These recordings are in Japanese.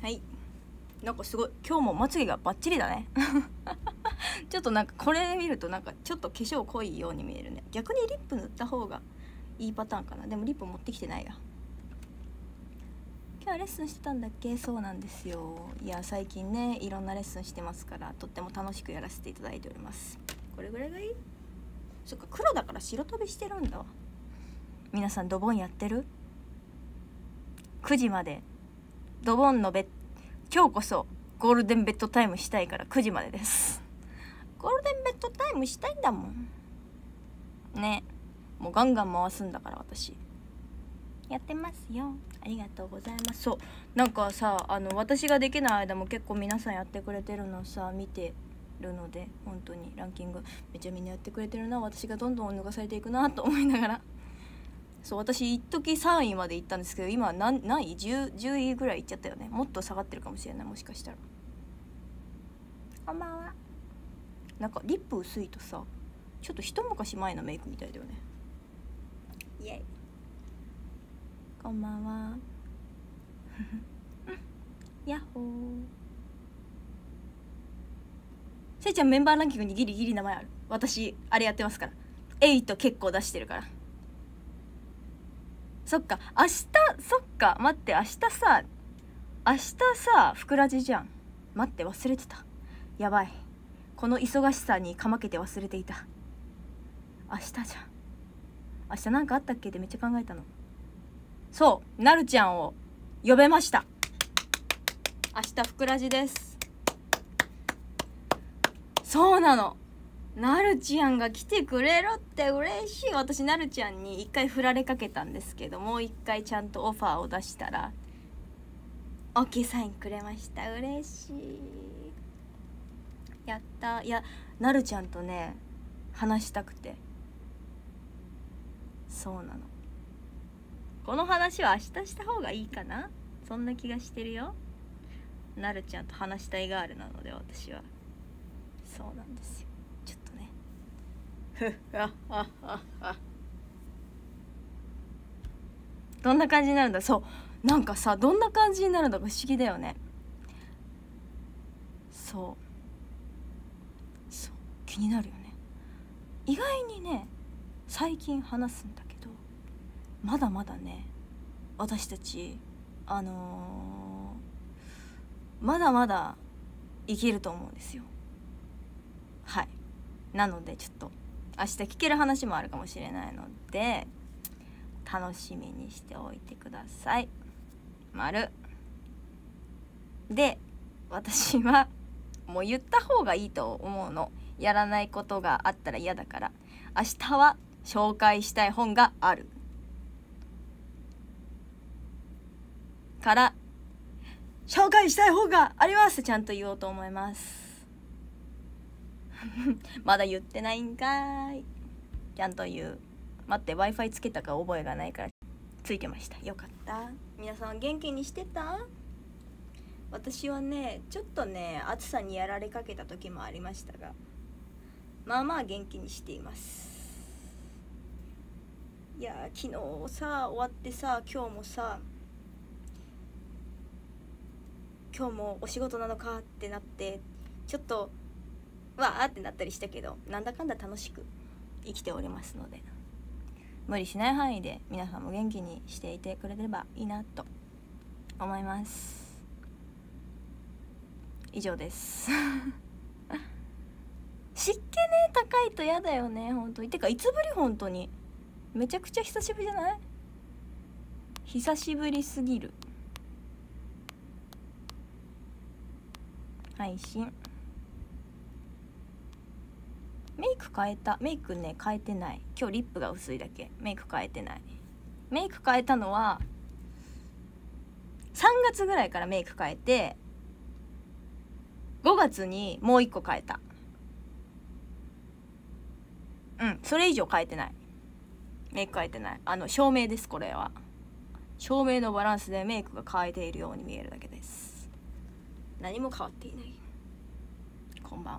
はい、なんかすごい今日もまつげがバッチリだねちょっとなんかこれ見るとなんかちょっと化粧濃いように見えるね。逆にリップ塗った方がいいパターンかな。でもリップ持ってきてないや。今日はレッスンしてたんだっけ。そうなんですよ。いや最近ねいろんなレッスンしてますからとっても楽しくやらせていただいております。これぐらいがいい。そっか黒だから白飛びしてるんだわ。皆さんドボンやってる？9時までドボンの今日こそゴールデンベッドタイムしたいから9時までです。ゴールデンベッドタイムしたいんだもんね。もうガンガン回すんだから私やってますよ。ありがとうございます。そうなんかさ私ができない間も結構皆さんやってくれてるのさ見てるので、本当にランキングめっちゃみんなやってくれてるな。私がどんどん脱がされていくなと思いながら、そう私一時3位まで行ったんですけど今何位 10位ぐらい行っちゃったよね。もっと下がってるかもしれない。もしかしたら。こんばんは。なんかリップ薄いとさちょっと一昔前のメイクみたいだよね。イエイ。こんばんはやっほー。せいちゃんメンバーランキングにギリギリ名前ある。私あれやってますから。8結構出してるから。そっか明日、そっか待って明日さふくらじじゃん。待って忘れてた。やばい、この忙しさにかまけて忘れていた。明日じゃん。明日なんかあったっけってめっちゃ考えたの。そうなるちゃんを呼べました。明日ふくらじです。そうなの、なるちゃんが来てくれるって嬉しい。私なるちゃんに一回振られかけたんですけど、もう一回ちゃんとオファーを出したら OK サインくれました。嬉しい。やった。いやなるちゃんとね話したくて。そうなの、この話は明日した方がいいかな。そんな気がしてるよ。なるちゃんと話したいガールなので私は。そうなんですよ。ちょっとねどんな感じになるんだ。そうなんかさどんな感じになるんだか不思議だよね。そう気になるよね。意外にね最近話すんだけどまだまだね私たちまだまだいけると思うんですよ。はい。なのでちょっと明日聞ける話もあるかもしれないので楽しみにしておいてください。丸で、私はもう言った方がいいと思うの。やらないことがあったら嫌だから。明日は紹介したい本があるから紹介したい本がありますってちゃんと言おうと思いますまだ言ってないんかーい。ちゃんと言う。待って Wi-Fi つけたか覚えがないからついてました。よかった。皆さん元気にしてた？私はねちょっとね暑さにやられかけた時もありましたがまあまあ元気にしています。いや昨日さ終わってさ今日もさ今日もお仕事なのかってなってちょっとわーってなったりしたけどなんだかんだ楽しく生きておりますので無理しない範囲で皆さんも元気にしていてくれればいいなと思います。以上です湿気ね高いと嫌だよね本当に。てかいつぶり本当にめちゃくちゃ久しぶりじゃない？久しぶりすぎる。配信メイク変えた。メイクね変えてない。今日リップが薄いだけ。メイク変えてない。メイク変えたのは3月ぐらいからメイク変えて5月にもう1個変えた。それ以上変えてない。メイク変えてない。照明です。これは照明のバランスでメイクが変えているように見えるだけです。何も変わっていない。こんばんは。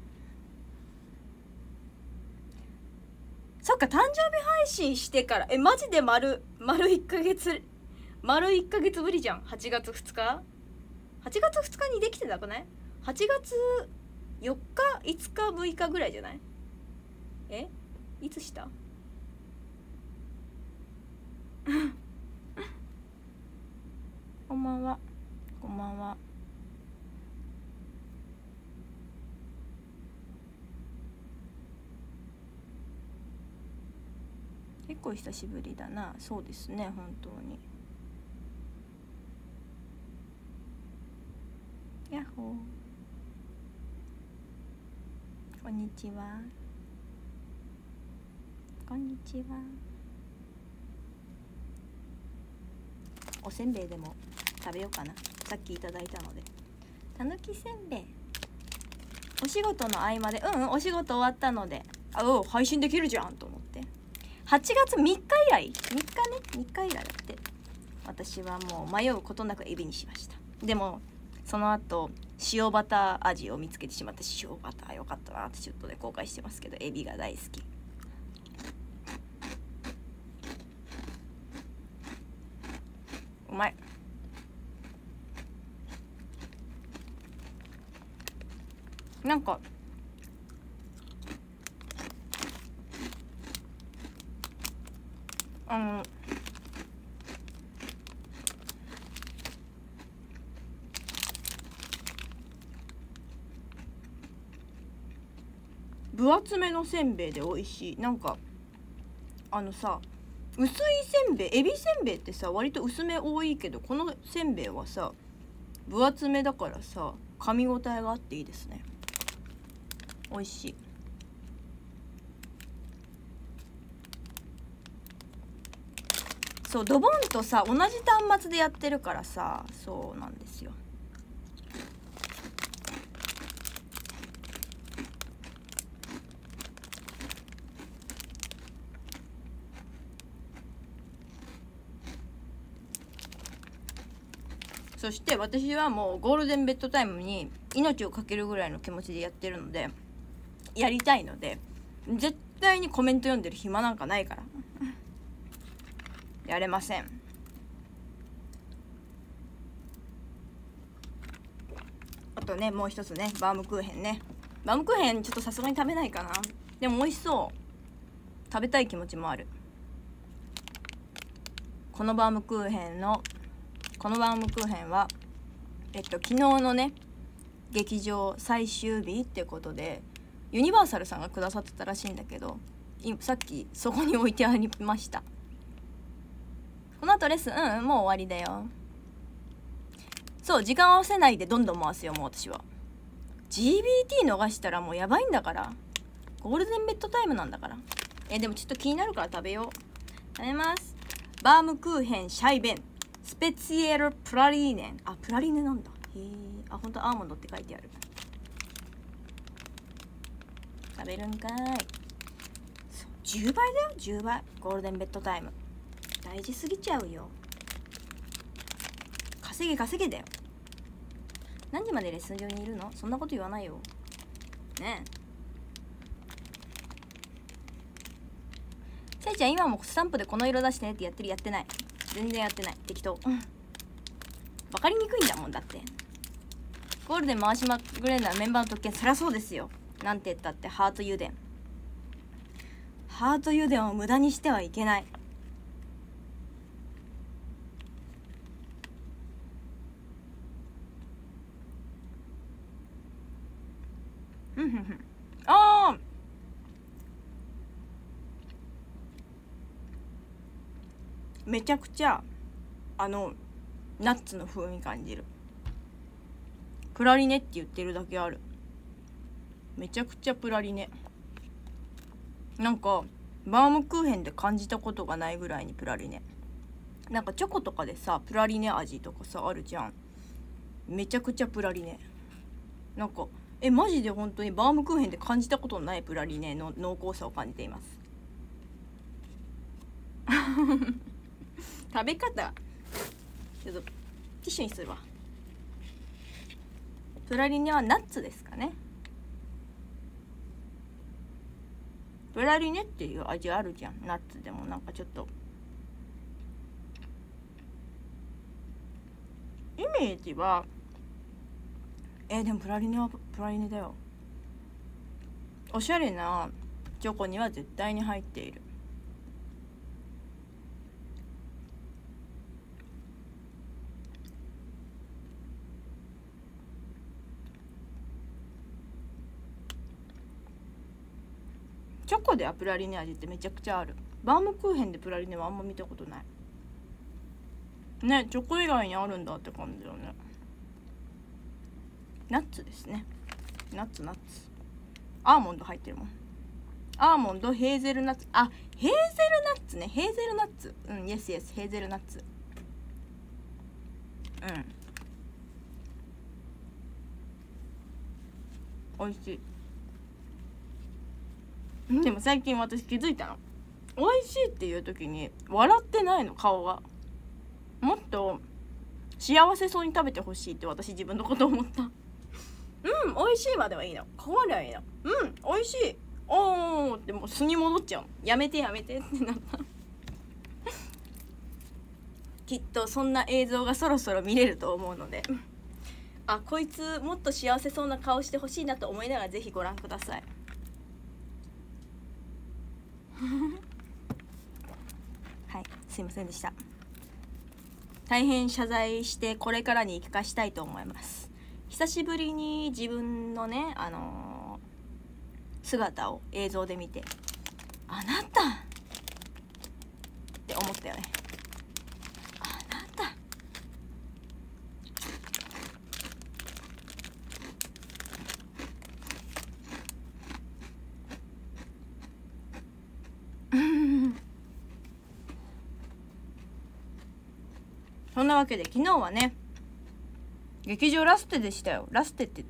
そっか誕生日配信してからマジで丸1ヶ月ぶりじゃん。8月2日 8月2日にできてなくない？ 8 月4日5日6日ぐらいじゃない？いつしたこんばんは、こんばんは。結構久しぶりだな。そうですね、本当に。やっほー、こんにちは、こんにちは。おせんべいでも食べようかな。さっきいただいたので。たぬきせんべい。お仕事の合間で、お仕事終わったので、配信できるじゃんと思って。8月3日以来、3日以来だって。私はもう迷うことなくエビにしました。でもその後塩バター味を見つけてしまって、塩バターよかったなってちょっとで後悔してますけど、エビが大好き。うまい。なんか分厚めのせんべいで美味しい。なんかさ、薄いせんべい、エビせんべいってさ割と薄め多いけど、このせんべいはさ分厚めだからさ噛み応えがあっていいですね。美味しい。そう、ドボンとさ同じ端末でやってるからさ、そうなんですよ。そして私はもうゴールデンベッドタイムに命をかけるぐらいの気持ちでやってるので、やりたいので絶対にコメント読んでる暇なんかないからやれません。あとね、もう一つね、バームクーヘンね。バームクーヘンちょっとさすがに食べないかな。でも美味しそう。食べたい気持ちもある。このバームクーヘンは昨日のね劇場最終日ってことでユニバーサルさんがくださってたらしいんだけど、さっきそこに置いてありました。この後レッスンもう終わりだよ。そう、時間合わせないでどんどん回すよ。もう私は GBT 逃したらもうやばいんだから。ゴールデンベッドタイムなんだから。でもちょっと気になるから食べよう。食べます。バームクーヘンシャイベンスペツィエルプラリーネ。プラリーネなんだ。へえ。ほんとアーモンドって書いてある。食べるんかい。そう、10倍だよ、10倍。ゴールデンベッドタイム大事すぎちゃうよ。稼げだよ。何時までレッスン場にいるの？そんなこと言わないよねえ。せいちゃん今もスタンプでこの色出してねってやってる？やってない。全然やってない。適当。分かりにくいんだもん。だってゴールデン回しまくれるならメンバーの特権。そりゃそうですよ。なんて言ったってハート油田。ハート油田を無駄にしてはいけない。めちゃくちゃナッツの風味感じる。プラリネって言ってるだけある。めちゃくちゃプラリネ。なんかバームクーヘンで感じたことがないぐらいにプラリネ。なんかチョコとかでさプラリネ味とかさあるじゃん。めちゃくちゃプラリネ。なんかマジで本当にバームクーヘンで感じたことのないプラリネの濃厚さを感じています。食べ方ちょっとティッシュにするわ。プラリネはナッツですかね。プラリネっていう味あるじゃん。ナッツでもなんかちょっとイメージはでもプラリネはプラリネだよ。おしゃれなチョコには絶対に入っている。チョコでプラリネ味ってめちゃくちゃある。バームクーヘンでプラリネはあんま見たことないね。チョコ以外にあるんだって感じだよね。ナッツですね。ナッツアーモンド入ってるもん。アーモンド、ヘーゼルナッツ、あ、ヘーゼルナッツね。ヘーゼルナッツ、イエスイエス、ヘーゼルナッツ。美味しい。でも最近私気づいたの。美味しいっていう時に笑ってないの、顔が。もっと幸せそうに食べてほしいって私自分のこと思った。美味しいまではいいの。ここまではいいの。美味しい。おーってもう素に戻っちゃうの。やめてってなったきっとそんな映像がそろそろ見れると思うので、あ、こいつもっと幸せそうな顔してほしいなと思いながらぜひご覧くださいはい、すいませんでした。大変謝罪してこれからに生かしたいと思います。久しぶりに自分のね、姿を映像で見て、あなたって思ったよね。あなたそんなわけで昨日はね、劇場ラステでしたよ。ラステって言った。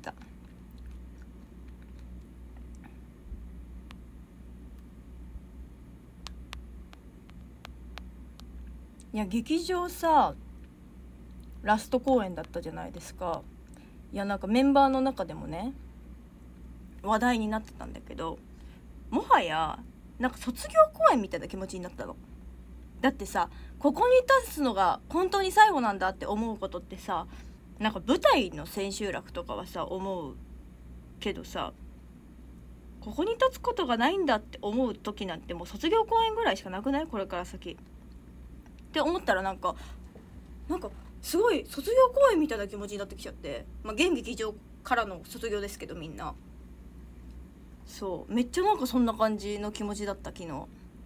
いや、劇場さ、ラスト公演だったじゃないですか。いや、なんかメンバーの中でもね、話題になってたんだけど、もはやなんか卒業公演みたいな気持ちになったの。だってさ、ここに立つのが本当に最後なんだって思うことってさ、なんか舞台の千秋楽とかはさ思うけどさ、ここに立つことがないんだって思う時なんてもう卒業公演ぐらいしかなくない？これから先って思ったら、なんかすごい卒業公演みたいな気持ちになってきちゃって、現劇場からの卒業ですけど、みんなそうめっちゃなんかそんな感じの気持ちだった昨日。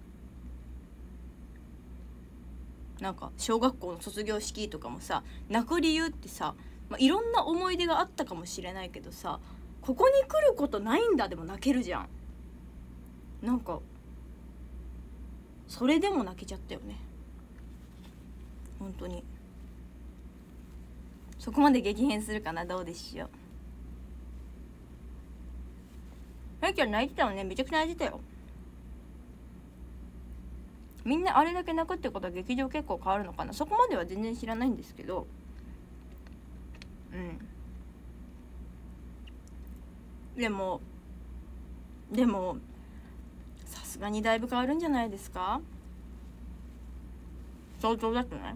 なんか小学校の卒業式とかもさ、泣く理由ってさ、いろんな思い出があったかもしれないけどさ、ここに来ることないんだでも泣けるじゃん。なんかそれでも泣けちゃったよね、本当に。そこまで激変するかな、どうでしょう。さっきは泣いてたのね。めちゃくちゃ泣いてたよ。みんなあれだけ泣くってことは劇場結構変わるのかな。そこまでは全然知らないんですけど、でもさすがにだいぶ変わるんじゃないですか。相当だってね。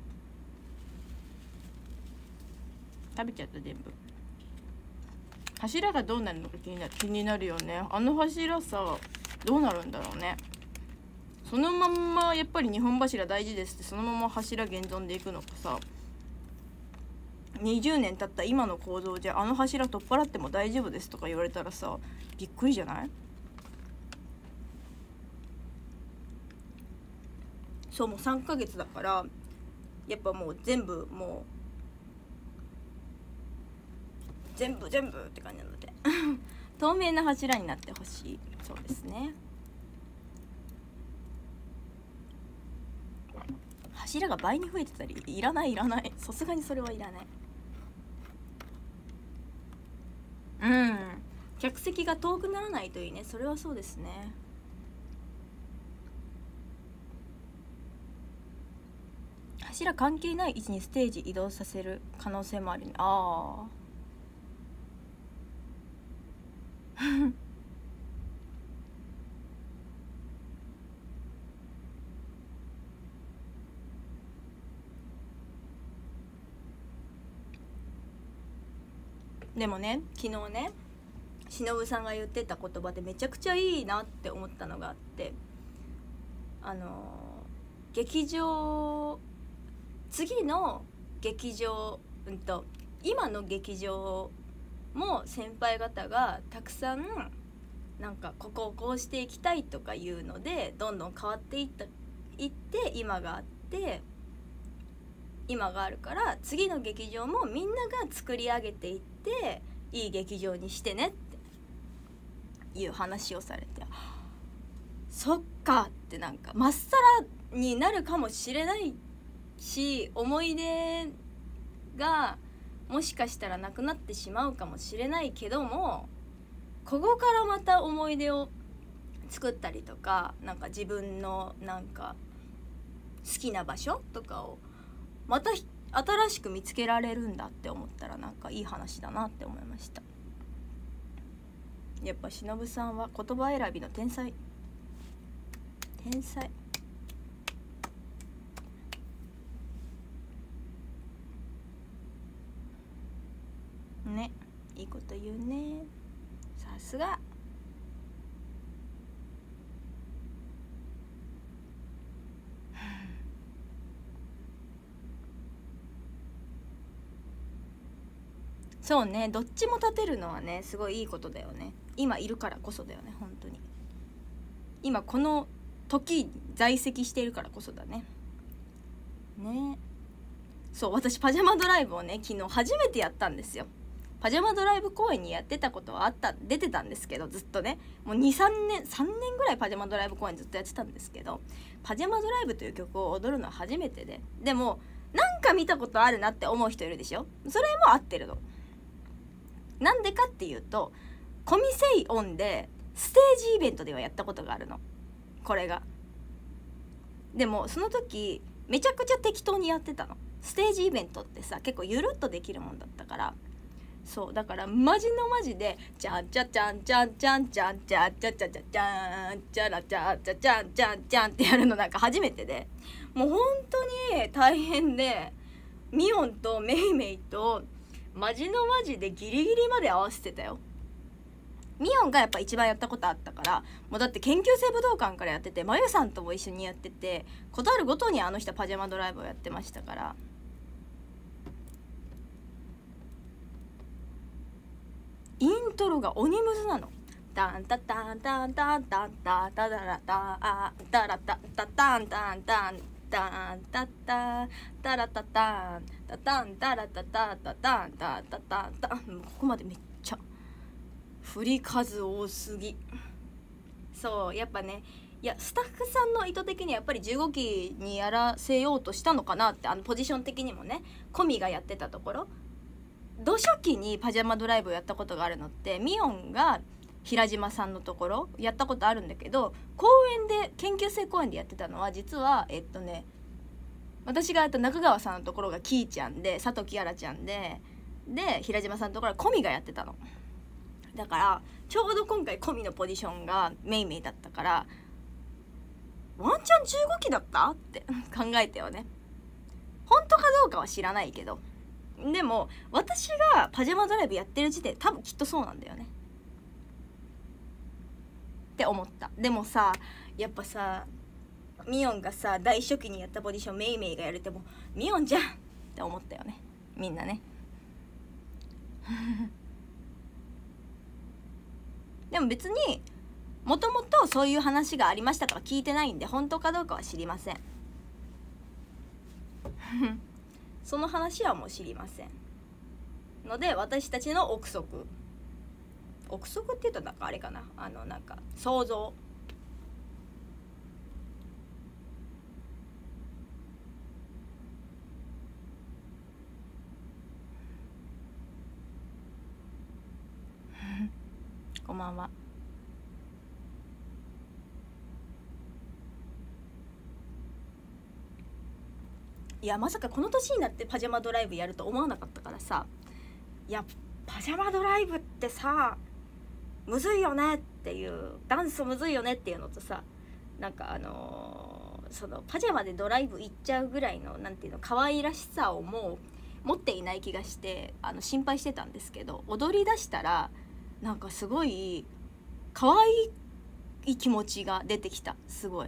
食べちゃった全部。柱がどうなるのか気になるよね。あの柱さ、どうなるんだろうね。そのまんまやっぱり日本柱大事ですってそのまま柱現存でいくのかさ、20年経った今の構造じゃあの柱取っ払っても大丈夫ですとか言われたらさ、びっくりじゃない？そう、もう3ヶ月だからやっぱもう全部って感じなので透明な柱になってほしい。そうですね。柱が倍に増えてたり、いらない、さすがにそれはいらない。客席が遠くならないといいね。それはそうですね。柱関係ない位置にステージ移動させる可能性もあるね。あでもね、昨日ね忍さんが言ってた言葉でめちゃくちゃいいなって思ったのがあって、劇場、次の劇場、今の劇場も先輩方がたくさんなんかここをこうしていきたいとかいうのでどんどん変わっていって今があって、今があるから次の劇場もみんなが作り上げていっていい劇場にしてねっていう話をされて、そっかってなんかまっさらになるかもしれないし、思い出がもしかしたらなくなってしまうかもしれないけども、ここからまた思い出を作ったりとか、なんか自分のなんか好きな場所とかをまた新しく見つけられるんだって思ったら、なんかいい話だなって思いました。やっぱ忍さんは言葉選びの天才ね、いいこと言うね、さすが。そうね、どっちも立てるのはねすごいいいことだよね。今いるからこそだよね、本当に。今この時在籍しているからこそだね。ね、そう、私パジャマドライブをね昨日初めてやったんですよ。パジャマドライブ公演にやってたことは出てたんですけど、ずっとねもう3年ぐらいパジャマドライブ公演ずっとやってたんですけど、パジャマドライブという曲を踊るのは初めてでもなんか見たことあるなって思う人いるでしょ。それも合ってるの。なんでかっていうと、コミセイオンでステージイベントではやったことがあるの、これが。でもその時めちゃくちゃ適当にやってたの。ステージイベントってさ結構ゆるっとできるもんだったから、そうだからマジのマジでチャンチャチャンチャンチャンチャンチャチャチャチャチャンチャラチャチャチャンチャンチャンってやるのなんか初めてで、もう本当に大変で、ミオンとメイメイとマジのマジでギリギリまで合わせてたよ。ミオンがやっぱ一番やったことあったから、もうだって研究生武道館からやってて、まゆさんとも一緒にやってて、ことあるごとにあの人パジャマドライブをやってましたから。イントロが鬼ムズなの。タンタタンタンタンタンタタダラタアタラタタタンタンタンタンタタタラタタンタタンタラタタタタンタタタンタン、ここまでめっちゃ振り数多すぎ。そうやっぱね、いやスタッフさんの意図的にやっぱり15期にやらせようとしたのかなって、ポジション的にもね、コミがやってたところ、土初期にパジャマドライブをやったことがあるのってミオンが平島さんのところやったことあるんだけど、公演で研究生公演でやってたのは実は私がやった中川さんのところがキーちゃんで、佐藤キアラちゃんで平島さんのところはコミがやってたの。だからちょうど今回コミのポジションがメイメイだったから、ワンチャン15期だったって考えたよね。本当かどうかは知らないけど、でも私がパジャマドライブやってる時点多分きっとそうなんだよねって思った。でもさ、やっぱさミオンがさ大初期にやったポジションメイメイがやれてもミオンじゃんって思ったよね、みんなねでも別にもともとそういう話がありましたとか聞いてないんで、本当かどうかは知りませんその話はもう知りませんので、私たちの憶測って言うとなんかあれかな、なんか想像こんばんは。いやまさかこの年になってパジャマドライブやると思わなかったからさ、いやパジャマドライブってさむずいよねっていう、ダンスむずいよねっていうのとさ、なんかそのパジャマでドライブ行っちゃうぐらいのなんていうの可愛らしさをもう持っていない気がして心配してたんですけど、踊り出したらなんかすごい可愛い気持ちが出てきた。すごい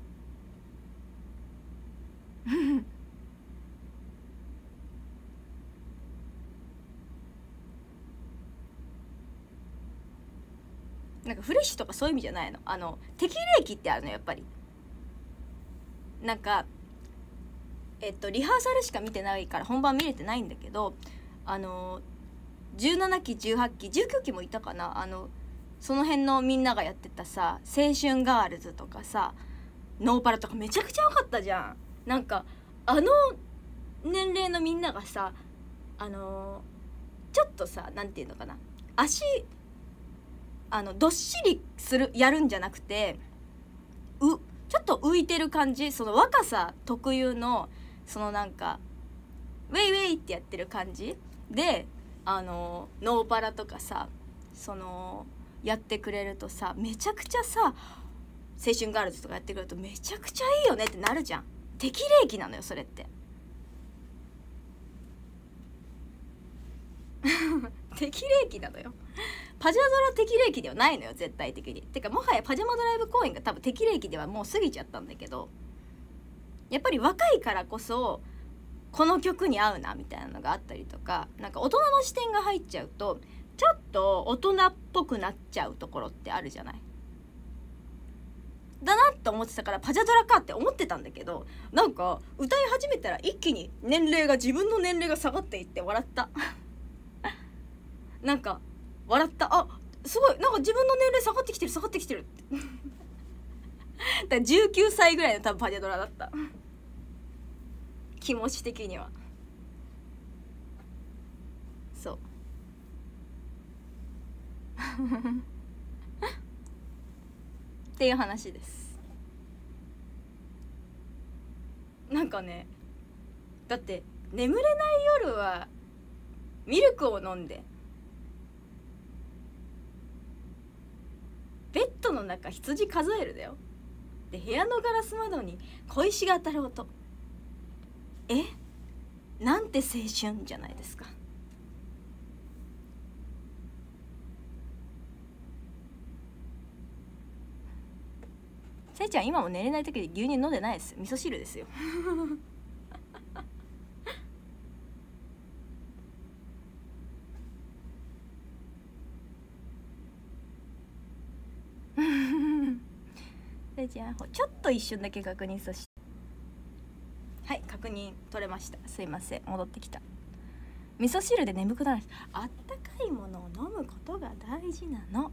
なんかフレッシュとかそういう意味じゃないの。適齢期ってあるのやっぱり。なんかリハーサルしか見てないから本番見れてないんだけど、17期18期19期もいたかな、その辺のみんながやってたさ、青春ガールズとかさ、ノーパラとかめちゃくちゃ良かったじゃん。なんか年齢のみんながさ、ちょっとさ、なんていうのかな、足どっしりやるんじゃなくて、ちょっと浮いてる感じ、その若さ特有のそのなんかウェイウェイってやってる感じでノーパラとかさ、そのやってくれるとさ、めちゃくちゃさ、青春ガールズとかやってくれるとめちゃくちゃいいよねってなるじゃん。適齢期なのよそれって適齢期なのよ。パジャマドラ適齢期ではないのよ絶対的に。てかもはやパジャマドライブ公演が多分適齢期ではもう過ぎちゃったんだけど、やっぱり若いからこそこの曲に合うなみたいなのがあったりとか、なんか大人の視点が入っちゃうとちょっと大人っぽくなっちゃうところってあるじゃない。だなと思ってたからパジャドラかって思ってたんだけど、なんか歌い始めたら一気に自分の年齢が下がっていって笑ったなんか笑った。あ、すごい、なんか自分の年齢下がってきてるってだから19歳ぐらいの多分パジャドラだった気持ち的には。そうっていう話です。なんかね、だって眠れない夜はミルクを飲んで、ベッドの中羊数えるだよ。で部屋のガラス窓に小石が当たる音、なんて青春じゃないですか。せいちゃん今も寝れない時で牛乳飲んでないです。味噌汁ですよせいちゃんちょっと一瞬だけ確認させて。はい、確認取れました。すいません、戻ってきた。味噌汁で眠くなる。あったかいものを飲むことが大事なの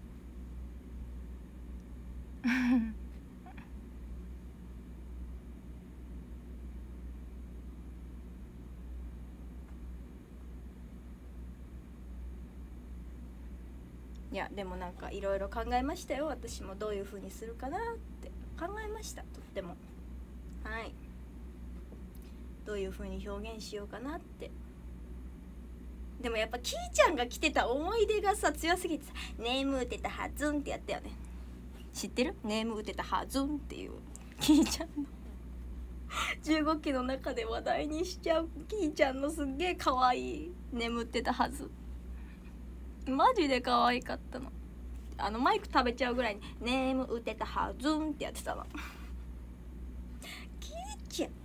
いやでもなんかいろいろ考えましたよ。私もどういう風にするかなって考えました。とっても、はい、どういう風に表現しようかなって。でもやっぱキーちゃんが来てた思い出がさ強すぎてさ、ネーム打てたはずんってやったよね。知ってる？ネーム打てたはずんっていうキーちゃんの15期の中で話題にしちゃうキーちゃんのすっげえ可愛い眠ってたはず。マジで可愛かったの。マイク食べちゃうぐらいにネーム打てたはずんってやってたのキーちゃん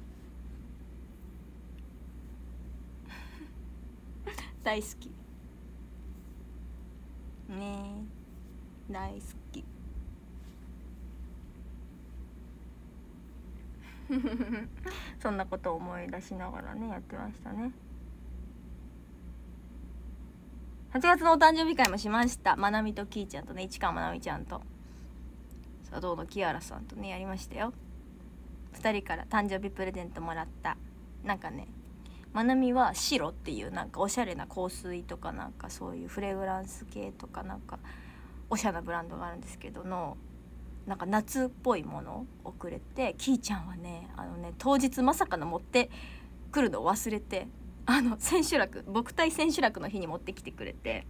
大好きねえ、大好きそんなことを思い出しながらねやってましたね。8月のお誕生日会もしました。まなみときーちゃんとね、市川まなみちゃんと茶道のキアラさんとねやりましたよ。2人から誕生日プレゼントもらった。なんかね、まなみは白っていうなんかおしゃれな香水とかなんかそういうフレグランス系とかなんかおしゃれなブランドがあるんですけどのなんか夏っぽいものをくれて、きーちゃんはね当日まさかの持ってくるのを忘れて、千秋楽、僕対千秋楽の日に持ってきてくれて、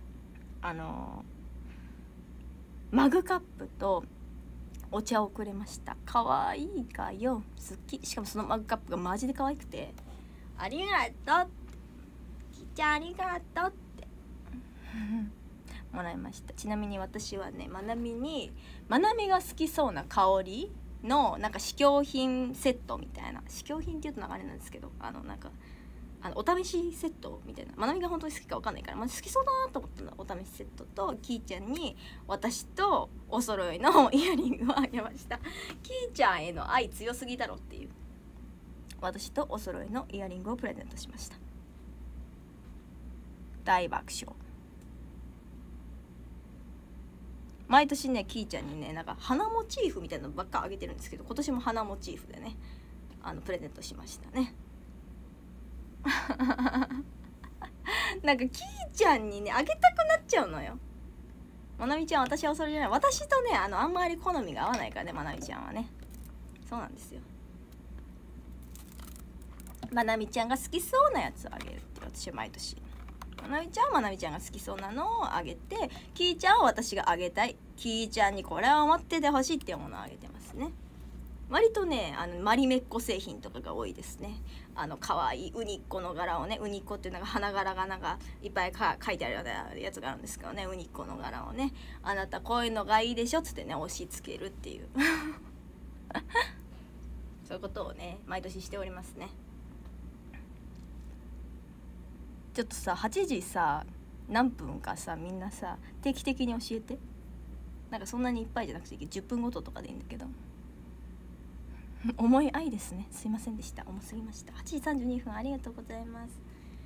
マグカップとお茶をくれました。可愛いかよ、好き。しかもそのマグカップがマジで可愛くて、 ありがとう、きーちゃんありがとうってもらいました。ちなみに私はね、まなみが好きそうな香りのなんか試供品セットみたいな、試供品っていうと流れなんですけど、なんかお試しセットみたいな、まなみが本当に好きか分かんないから、好きそうだなと思ったのお試しセットと、きーちゃんに私とお揃いのイヤリングをあげました。きーちゃんへの愛強すぎだろっていう、私とお揃いのイヤリングをプレゼントしました。大爆笑。毎年ね、きーちゃんにね、なんか花モチーフみたいなのばっかあげてるんですけど、今年も花モチーフでね、プレゼントしましたねなんかきーちゃんにねあげたくなっちゃうのよ。まなみちゃん、私はそれじゃない。私とねあんまり好みが合わないからね、まなみちゃんはね。そうなんですよ。まなみちゃんが好きそうなやつをあげるって私は毎年。まなみちゃんはまなみちゃんが好きそうなのをあげて、きーちゃんは私があげたい、きーちゃんにこれを持っててほしいっていうものをあげてますね。割とねマリメッコ製品とかが多いですね。かわいいウニッコの柄をね、ウニッコっていうのが花柄がなんかいっぱい書いてあるようなやつがあるんですけどね、ウニッコの柄をね、あなたこういうのがいいでしょっつってね押し付けるっていうそういうことをね毎年しておりますね。ちょっとさ8時さ何分かさみんなさ定期的に教えて。なんかそんなにいっぱいじゃなくて10分ごととかでいいんだけど重い愛ですね。すいませんでした、重すぎました。8時32分ありがとうございます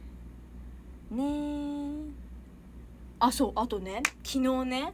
ね。あ、そう、あとね昨日ね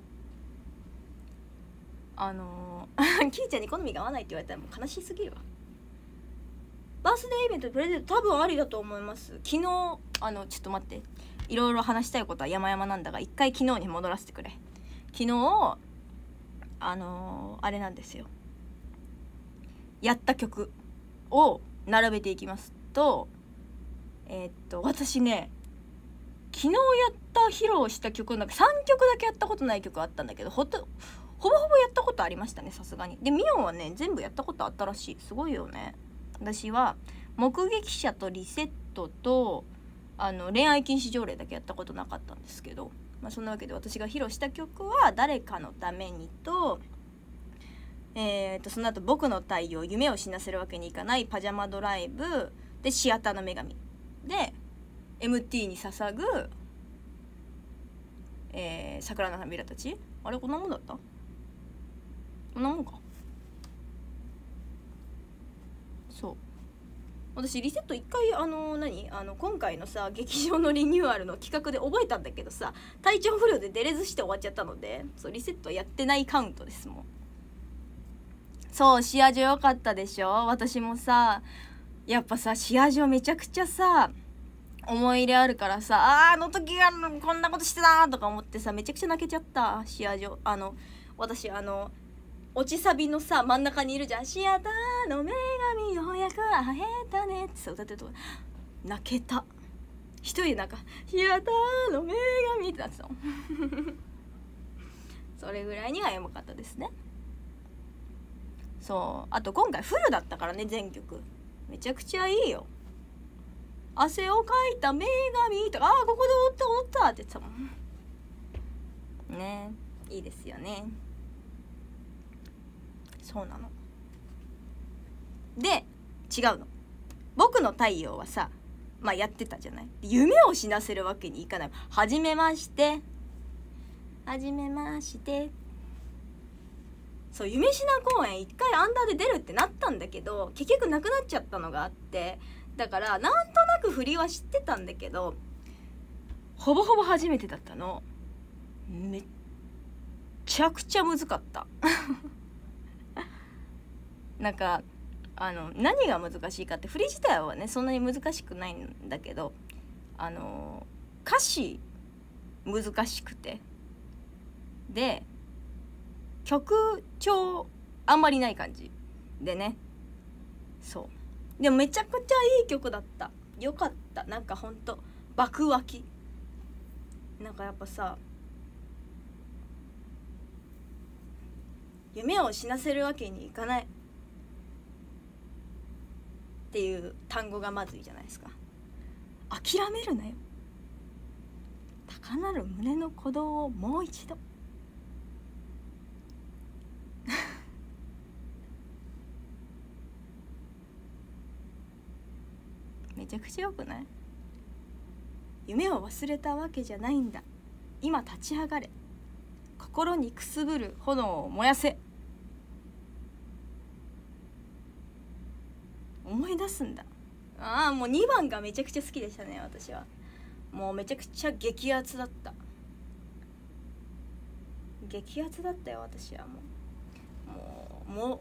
きーちゃんに好みが合わないって言われたらもう悲しすぎるわ。バースデーイベントプレゼント多分ありだと思います。昨日ちょっと待って、いろいろ話したいことは山々なんだが一回昨日に戻らせてくれ。昨日あれなんですよ、やった曲を並べていきますと、私ね昨日やった披露した曲なんか3曲だけやったことない曲あったんだけど、ほぼほぼやったことありましたね、さすがに。でミオンはね全部やったことあったらしい。すごいよね。私は目撃者とリセットと恋愛禁止条例だけやったことなかったんですけど、そんなわけで私が披露した曲は誰かのためにと、その後僕の太陽、夢を死なせるわけにいかない、パジャマドライブで、シアターの女神で、 MT に捧ぐ、桜の花びらたち。あれこんなもんだった？こんなもんか。そう、私リセット1回今回のさ劇場のリニューアルの企画で覚えたんだけどさ、体調不良で出れずして終わっちゃったので、そうリセットやってないカウントですもん。そう、シアジョ良かったでしょ。私もさやっぱさシアジョめちゃくちゃさ思い入れあるからさ、あの時がこんなことしてたとか思ってさめちゃくちゃ泣けちゃった。シアジョ私落ちサビのさ真ん中にいるじゃん。シアターの女神ようやく会えたねってさ歌ってると泣けた。一人でなんかシアターの女神ってなってたもんそれぐらいにはエモかったですね。そう、あと今回フルだったからね、全曲めちゃくちゃいいよ。汗をかいた女神とか、あ、ここで踊ったって言ってたもんね。いいですよね。そうなの。で違うの、僕の太陽はさやってたじゃない。夢を死なせるわけにいかない。はじめましてはじめまして、そう、夢しな公演1回アンダーで出るってなったんだけど結局なくなっちゃったのがあって、だからなんとなく振りは知ってたんだけどほぼほぼ初めてだったの。めっちゃくちゃ難かったなんか何が難しいかって、振り自体はねそんなに難しくないんだけど歌詞難しくて、で曲調あんまりない感じでね。そうでもめちゃくちゃいい曲だった。よかった。なんかほんと爆湧き。なんかやっぱさ夢を死なせるわけにいかないっていう単語がまずいじゃないですか。 諦めるなよ。高鳴る胸の鼓動をもう一度。めちゃくちゃよくない？夢を忘れたわけじゃないんだ。今立ち上がれ。心にくすぶる炎を燃やせ。思い出すんだ。ああ、もう2番がめちゃくちゃ好きでしたね、私は。もうめちゃくちゃ激アツだった。激アツだったよ、私は。も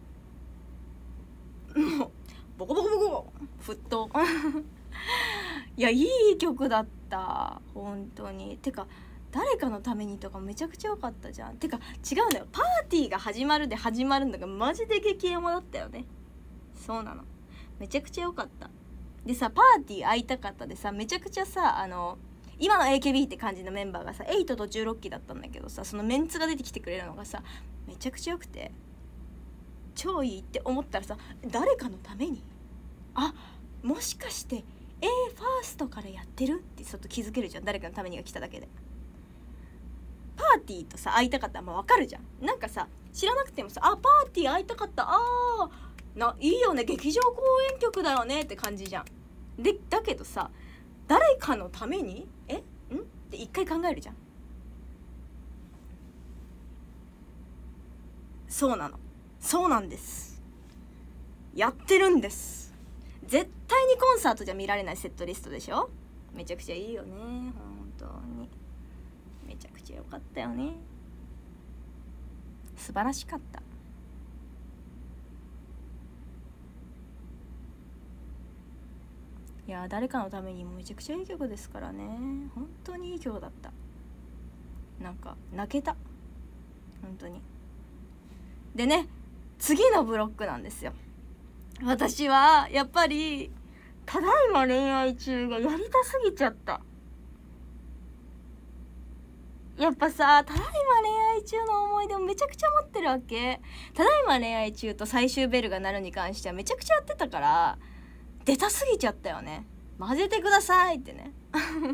うボコボコボコ沸騰。いや、いい曲だった本当に。てか誰かのためにとかめちゃくちゃ良かったじゃん。てか違うのよ、パーティーが始まるで始まるんだからマジで激エモだったよね。そうなの、めちゃくちゃ良かった。でさ、パーティー会いたかったでさ、めちゃくちゃさ、今の AKB って感じのメンバーがさ8と16期だったんだけどさ、そのメンツが出てきてくれるのがさめちゃくちゃ良くて超いいって思ったらさ、誰かのために、あ、もしかしてファーストからやってるってちょっと気づけるじゃん、誰かのためにが来ただけで。パーティーとさ会いたかったらまあ分かるじゃん。なんかさ知らなくてもさ、あ、パーティー会いたかった、いいよね、劇場公演曲だよねって感じじゃん。でだけどさ、誰かのためにって一回考えるじゃん。そうなの、そうなんです、やってるんです。絶対にコンサートじゃ見られないセットリストでしょ。めちゃくちゃいいよね、本当にめちゃくちゃ良かったよね。素晴らしかった。いや、誰かのためにもめちゃくちゃいい曲ですからね。本当にいい曲だった。なんか泣けた本当に。でね、次のブロックなんですよ。私はやっぱりただいま恋愛中がやりたすぎちゃった。やっぱさ、ただいま恋愛中の思い出をめちゃくちゃ持ってるわけ。ただいま恋愛中と最終ベルが鳴るに関してはめちゃくちゃやってたから出たすぎちゃったよね。混ぜてくださいってね。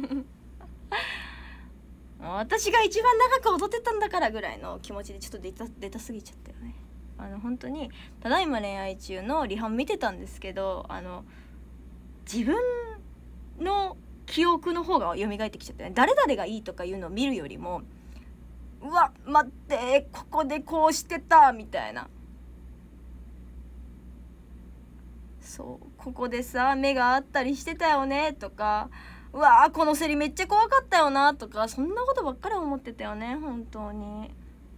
私が一番長く踊ってたんだからぐらいの気持ちでちょっと出たすぎちゃったよね。本当にただいま恋愛中のリハ見てたんですけど、自分の記憶の方が蘇ってきちゃったね。誰々がいいとかいうのを見るよりも、うわ待って、ここでこうしてたみたいな、そう、ここでさ目があったりしてたよねとか、うわこのセリめっちゃ怖かったよなとか、そんなことばっかり思ってたよね本当に。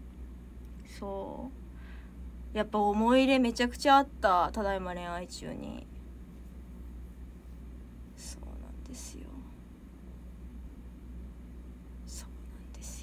そうやっぱ思い入れめちゃくちゃあった、ただいま恋愛中に。そうなんですよ、そうなんですよ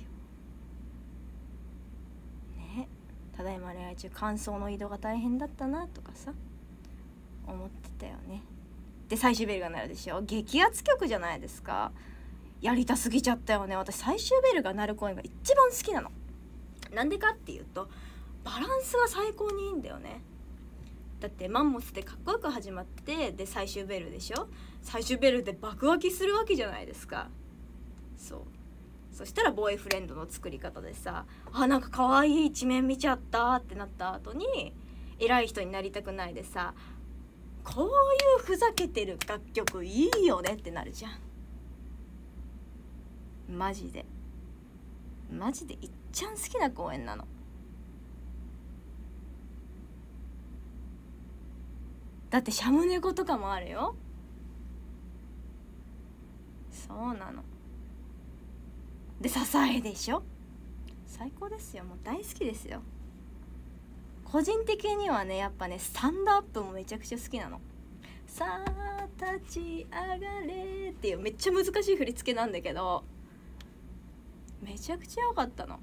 ね。ただいま恋愛中感想の移動が大変だったなとかさ思ってたよね。で最終ベルが鳴るでしょ。激アツ曲じゃないですか。やりたすぎちゃったよね。私最終ベルが鳴る公演が一番好きなの。なんでかっていうとバランスが最高にいいんだよね。だってマンモスってかっこよく始まって、で最終ベルでしょ。最終ベルで爆湧きするわけじゃないですか。そしたらボーイフレンドの作り方でさ、なんか可愛い一面見ちゃったってなった後に偉い人になりたくないでさ、こういうふざけてる楽曲いいよねってなるじゃん。マジでいっちゃん好きな公演なの。だってシャムネコとかもあるよ。そうなの。で支えでしょ。最高ですよ、もう大好きですよ。個人的にはね、やっぱねスタンドアップもめちゃくちゃ好きなの。さあ立ち上がれっていうめっちゃ難しい振り付けなんだけど、めちゃくちゃ良かったの。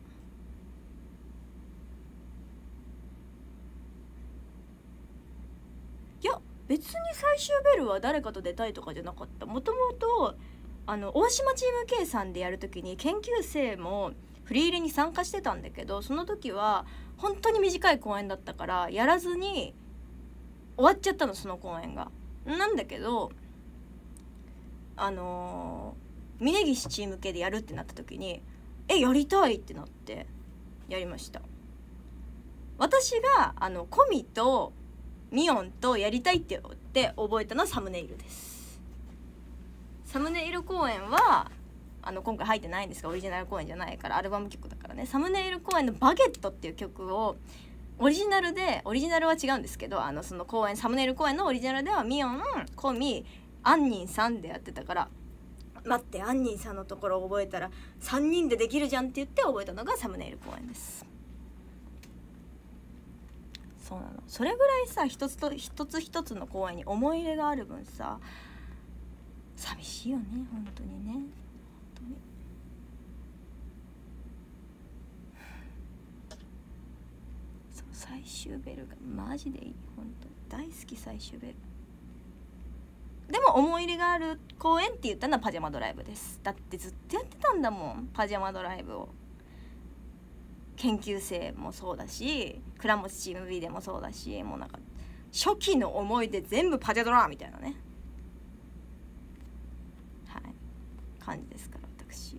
いや別に最終ベルは誰かと出たいとかじゃなかった。もともと大島チーム K さんでやるときに研究生も振り入れに参加してたんだけど、その時は本当に短い公演だったからやらずに、終わっちゃったのその公演が。なんだけど、大島チーム K さんでやるときに研究生も振り入れに参加してたんだけど、その時は本当に短い公演だったからやらずに終わっちゃったのその公演が。なんだけど、大島チーム K さんでやるときに研究生も振り入れに参加してたんだけど、その時は本当に短い公演だったからやらずに終わっちゃったのその公演が。なんだけど、 峯岸チーム系でやるってなった時にやりたいってなってやりました。私がコミとミオンとやりたいって覚えたのはサムネイルです。サムネイル公演は今回入ってないんですが、オリジナル公演じゃないからアルバム曲だからね。サムネイル公演のバゲットっていう曲をオリジナルは違うんですけど、その公演サムネイル公演のオリジナルではミオン、コミ、アンニンさんでやってたから、待ってアンニンさんのところを覚えたら3人でできるじゃんって言って覚えたのがサムネイル公演です。そうなの。それぐらいさ、一つ一つの公演に思い入れがある分さ、寂しいよね、本当にね、本当に。そう、最終ベルがマジでいい、本当に大好き、最終ベル。でも思い入れがある公演って言ったのはパジャマドライブです。だってずっとやってたんだもん、パジャマドライブを。研究生もそうだし、倉持チーム B でもそうだし、もうなんか初期の思い出全部パジャドラみたいなね、はい、感じですから私。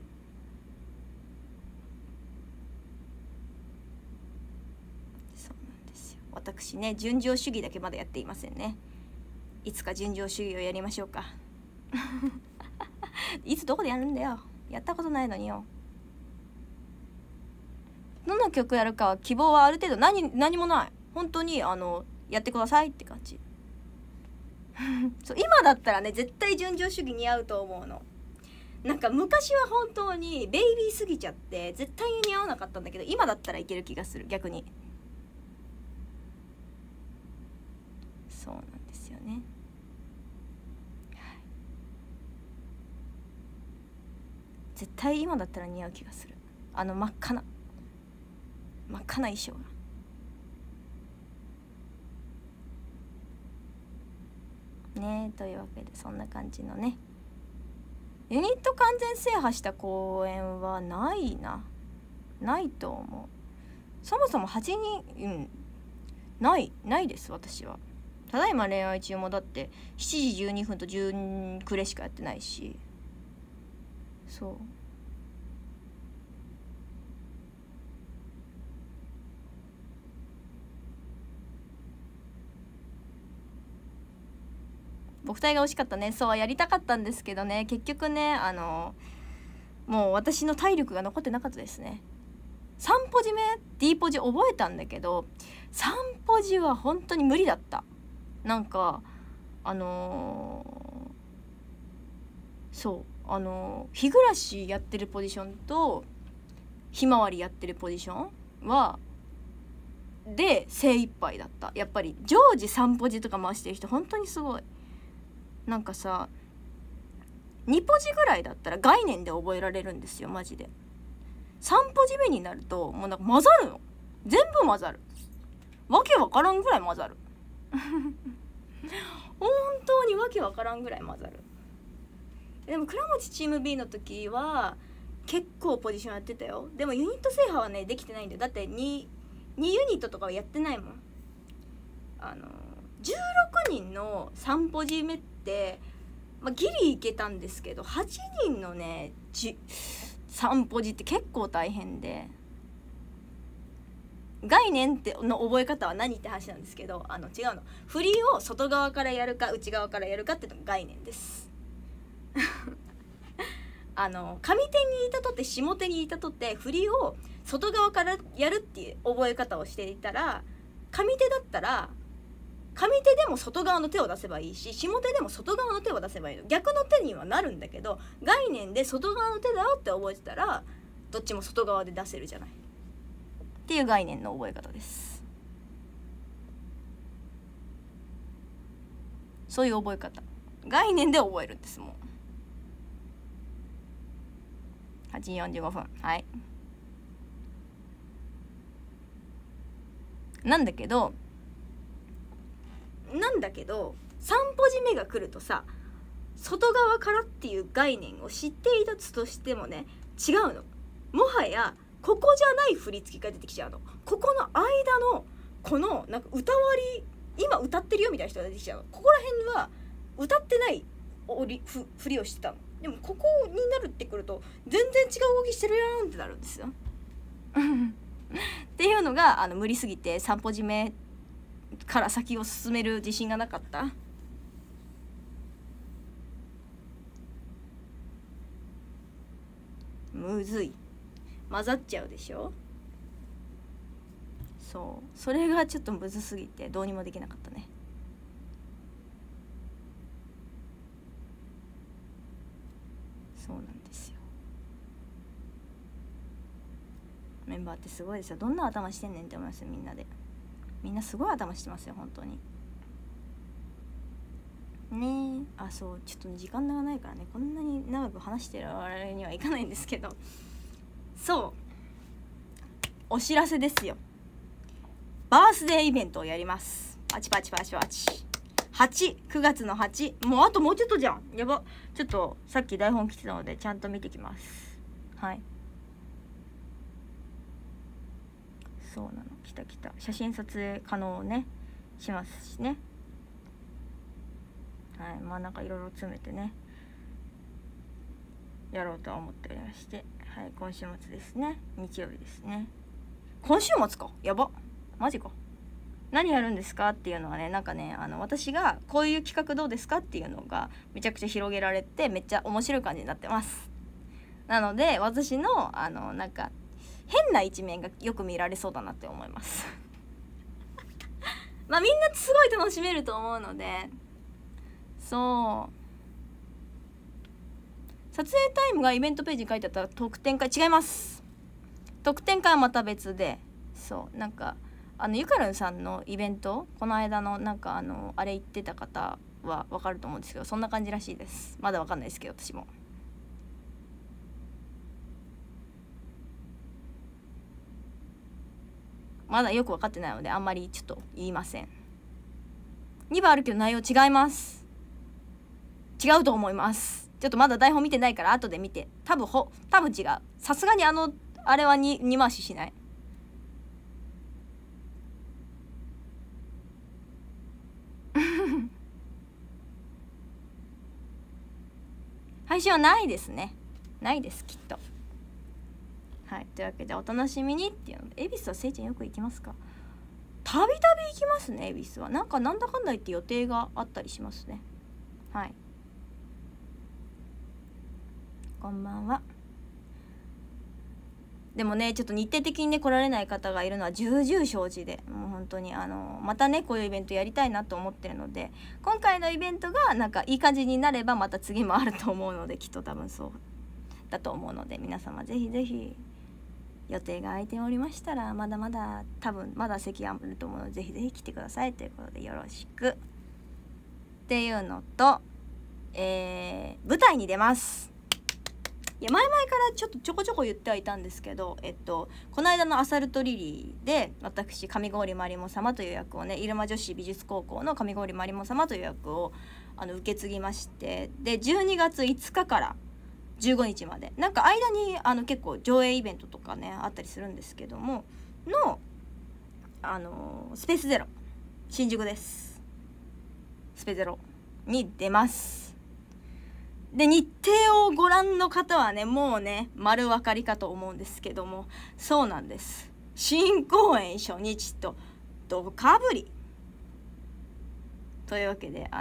そうなんですよ。私ね、純情主義だけまだやっていませんね。いつか純情主義をやりましょうか。いつどこでやるんだよ、やったことないのによ。どの曲やるか希望はある程度何もない。本当にやってくださいって感じ。そう、今だったらね絶対純情主義似合うと思うの。なんか昔は本当にベイビーすぎちゃって絶対に似合わなかったんだけど、今だったらいける気がする、逆に。そうなんですよね。絶対今だったら似合う気がする。真っ赤な衣装が。ねえ、というわけでそんな感じのね、ユニット完全制覇した公演はないと思う。そもそも8人、ないです私は。ただいま恋愛中もだって7時12分と10くれしかやってないし。そう、僕体が惜しかったね。そう、やりたかったんですけどね、結局ねもう私の体力が残ってなかったですね。3ポジ目 D ポジ覚えたんだけど、3ポジは本当に無理だった。なんかそう日暮らしやってるポジションとひまわりやってるポジションはで精一杯だった。やっぱり常時3ポジとか回してる人本当にすごい。なんかさ、2ポジぐらいだったら概念で覚えられるんですよ、マジで。3ポジ目になるともうなんか混ざるの、全部混ざる、わけわからんぐらい混ざる。本当にわけわからんぐらい混ざる。でも倉持チーム B の時は結構ポジションやってたよ。でもユニット制覇はねできてないんだよ。だって2ユニットとかはやってないもん。16人の3ポジ目って、ギリいけたんですけど、8人のね3ポジって結構大変で、概念っての覚え方は何って話なんですけど、違うの。振りを外側からやるか内側からやるかっていうのが概念です。上手にいたとって下手にいたとって振りを外側からやるっていう覚え方をしていたら、上手だったら上手でも外側の手を出せばいいし、下手でも外側の手を出せばいいの。逆の手にはなるんだけど、概念で外側の手だよって覚えてたらどっちも外側で出せるじゃないっていう概念の覚え方です。そういう覚え方、概念で覚えるんです。もう8時45分、はい。なんだけど3ポジ目が来るとさ、外側からっていう概念を知っていたとしてもね、違うの。もはやここじゃない振り付けが出てきちゃうの。ここの間のこのなんか歌割り、今歌ってるよみたいな人が出てきちゃうの。ここら辺は歌ってないふりをしてたの。でもここになるってくると全然違う動きしてるやんってなるんですよっていうのが無理すぎて散歩締めから先を進める自信がなかった。むずい、混ざっちゃうでしょ。そうそれがちょっとむずすぎてどうにもできなかったね。そうなんですよ。メンバーってすごいですよ。どんな頭してんねんって思いますよ。みんなで、みんなすごい頭してますよ本当にね。あ、そうちょっと時間がないからねこんなに長く話してる我々にはいかないんですけど、そうお知らせですよ。バースデーイベントをやります。パチパチパチパチ。9月の8、もうあともうちょっとじゃん。やば。ちょっとさっき台本来てたのでちゃんと見てきます。はい、そうなの。来た来た。写真撮影可能ねしますしね。はい、まあなんかいろいろ詰めてねやろうとは思っておりまして、はい、今週末ですね。日曜日ですね。今週末か。やば、マジか。何やるんですかっていうのはね、なんかね私がこういう企画どうですかっていうのがめちゃくちゃ広げられてめっちゃ面白い感じになってます。なので私のなんか変な一面がよく見られそうだなって思いますまあみんなすごい楽しめると思うので、そう撮影タイムがイベントページに書いてあったら特典会、違います。特典会はまた別で、そうなんかゆかるんさんのイベント、この間のなんかあれ言ってた方は分かると思うんですけど、そんな感じらしいです。まだ分かんないですけど私も。まだよく分かってないのであんまりちょっと言いません。2番あるけど内容違います。違うと思います。ちょっとまだ台本見てないから後で見て、多分違う。さすがにあれは2回ししない。配信はないですね。ないですきっと。はい、というわけでお楽しみにっていうので、恵比寿はせいちゃんよく行きますか？たびたび行きますね。恵比寿はなんだかんだ言って予定があったりしますね。はい、こんばんは。でもねちょっと日程的にね来られない方がいるのは重々承知で、もう本当にまたねこういうイベントやりたいなと思ってるので、今回のイベントがなんかいい感じになればまた次もあると思うので、きっと多分そうだと思うので、皆様ぜひぜひ予定が空いておりましたら、まだまだ多分まだ席あると思うのでぜひぜひ来てくださいということでよろしくっていうのと、舞台に出ます。いや前々からちょっとちょこちょこ言ってはいたんですけど、この間のアサルトリリーで私上郡まりも様という役をね、入間女子美術高校の上郡まりも様という役を受け継ぎまして、で12月5日から15日までなんか間に結構上映イベントとかねあったりするんですけどものスペースゼロ新宿です。スペゼロに出ます。で日程をご覧の方はねもうね丸分かりかと思うんですけども、そうなんです。新公演初日とドカぶりというわけで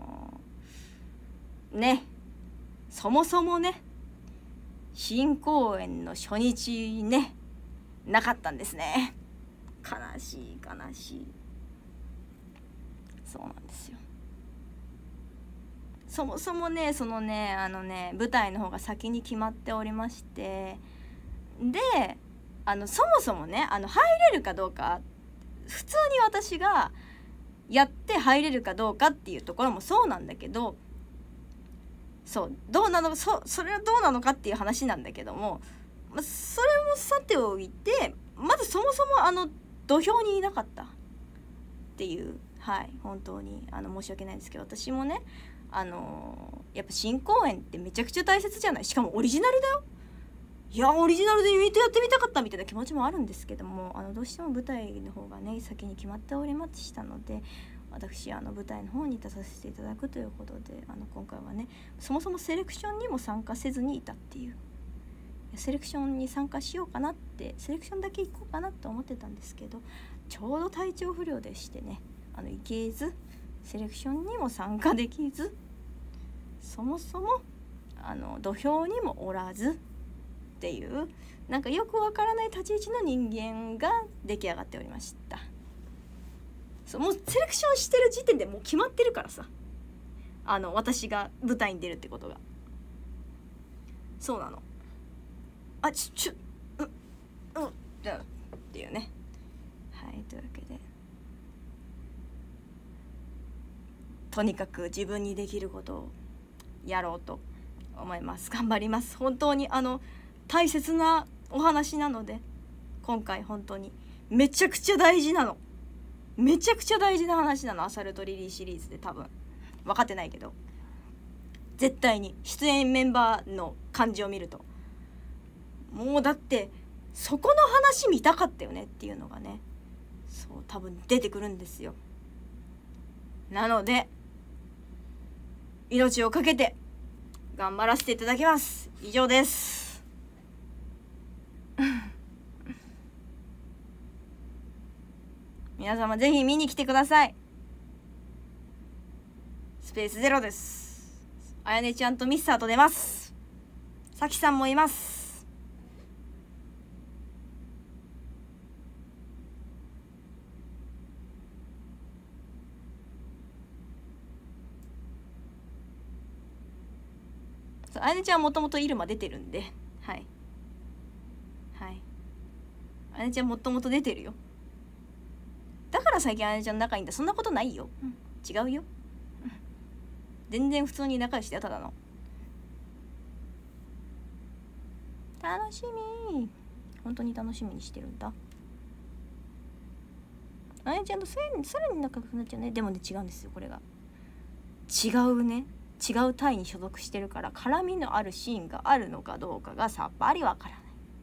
ね、そもそもね新公演の初日ねなかったんですね。悲しい悲しい。そうなんですよ。そもそもねそのね舞台の方が先に決まっておりまして、でそもそもね入れるかどうか、普通に私がやって入れるかどうかっていうところもそうなんだけど、そうどうなのそれはどうなのかっていう話なんだけども、それもさておいてまずそもそも土俵にいなかったっていう、はい本当に申し訳ないんですけど、私もねやっぱ新公演ってめちゃくちゃ大切じゃない。しかもオリジナルだよ。いやオリジナルでユニットやってみたかったみたいな気持ちもあるんですけども、どうしても舞台の方がね先に決まっておりましたので、 私舞台の方に出させていただくということで、今回はねそもそもセレクションにも参加せずにいたっていう、セレクションに参加しようかなって、セレクションだけ行こうかなと思ってたんですけど、ちょうど体調不良でしてね行けず、セレクションにも参加できず、そもそも土俵にもおらずっていう、なんかよくわからない立ち位置の人間が出来上がっておりました。もうセレクションしてる時点でもう決まってるからさ、私が舞台に出るってことが。そうなの。っていうね。はい、というわけでとにかく自分にできることをやろうと思います。頑張ります。本当に大切なお話なので、今回本当にめちゃくちゃ大事なの、めちゃくちゃ大事な話なの。アサルトリリーシリーズで多分分かってないけど、絶対に出演メンバーの感じを見ると、もうだってそこの話見たかったよねっていうのがね、そう多分出てくるんですよ。なので命をかけて頑張らせていただきます。以上です皆様ぜひ見に来てください。スペースゼロです。あやねちゃんとミスターと出ます。さきさんもいます。あやねちゃんはもともとイルマ出てるんで、はいはい、あやねちゃんもともと出てるよ。だから最近あやねちゃん仲いいんだ。そんなことないよ、違うよ、全然普通に仲良しだよ、ただの。楽しみ、本当に楽しみにしてるんだ。あやねちゃんとさらに仲良くなっちゃうね。でもね違うんですよ、これが違うね、違う隊に所属してるから、絡みのあるシーンがあるのかどうかがさっぱりわからない。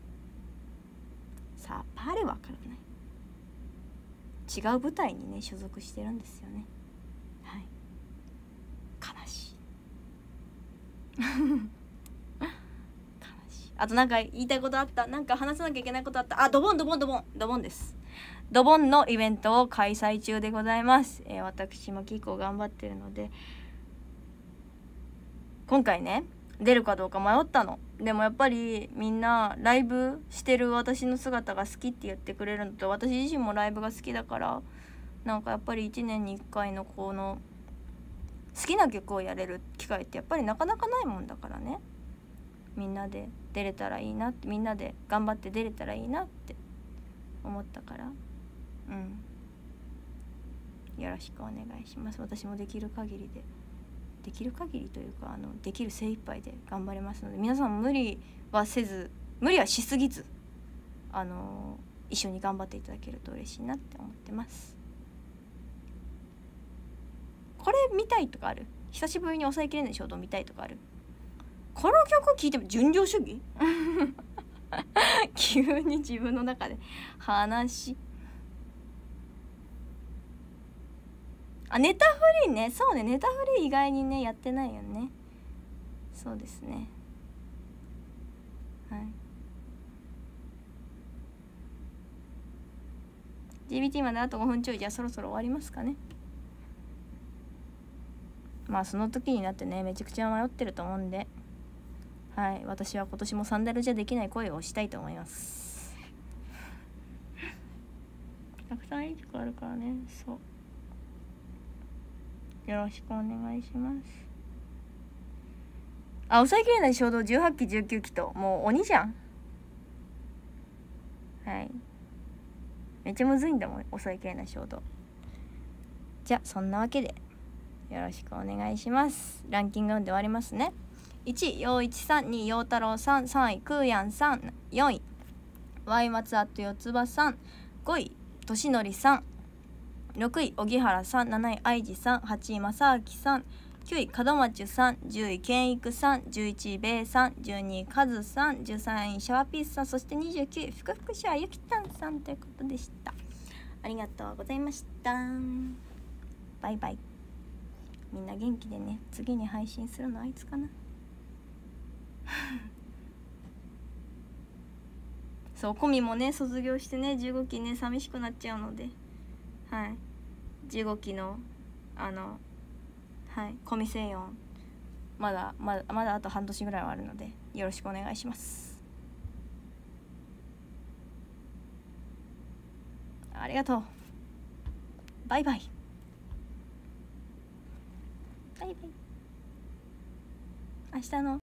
さっぱりわからない。違う部隊にね所属してるんですよね。はい、悲しい悲しい。あとなんか言いたいことあった、なんか話さなきゃいけないことあった。ドボンです。ドボンのイベントを開催中でございます。私も結構頑張ってるので、今回ね出るかどうか迷ったの。でもやっぱりみんなライブしてる私の姿が好きって言ってくれるのと、私自身もライブが好きだから、なんかやっぱり1年に1回のこの好きな曲をやれる機会ってやっぱりなかなかないもんだからね、みんなで出れたらいいなって、みんなで頑張って出れたらいいなって思ったから、よろしくお願いします。私もできる限りというかできる精一杯で頑張りますので、皆さん無理はしすぎず一緒に頑張っていただけると嬉しいなって思ってます。これ見たいとかある？久しぶりに抑えきれない衝動見たいとかある？この曲聴いても純情主義急に自分の中で話。ネタフリーね。そうね、ネタフリー意外にねやってないよね。そうですね、はい。 GBT まであと5分ちょい。じゃあそろそろ終わりますかね。まあその時になってねめちゃくちゃ迷ってると思うんで、はい、私は今年もサンダルじゃできない声をしたいと思います。たくさんいい曲あるからね。そう、よろしくお願いします。抑えきれない衝動18期19期ともう鬼じゃん。はい、めっちゃむずいんだもん抑えきれない衝動。じゃあそんなわけでよろしくお願いします。ランキング読んで終わりますね。1位陽一さん、2位陽太郎さん、3位クーヤンさん、4位ワイマツアット四つ葉さん、5位としのりさん、6位荻原さん、7位愛知さん、8位正明さん、9位門町さん、10位健育さん、11位べいさん、12位カズさん、13位シャワーピースさん、そして29位ふくふくシャワーゆきたんさんということでした。ありがとうございました。 バイバイ。みんな元気でね。次に配信するのあいつかなそう、コミもね卒業してね、15期ね寂しくなっちゃうので、はい、15期のはい、コミセイヨンまだあと半年ぐらいはあるので、よろしくお願いします。ありがとう。バイバイ。バイバイ。明日の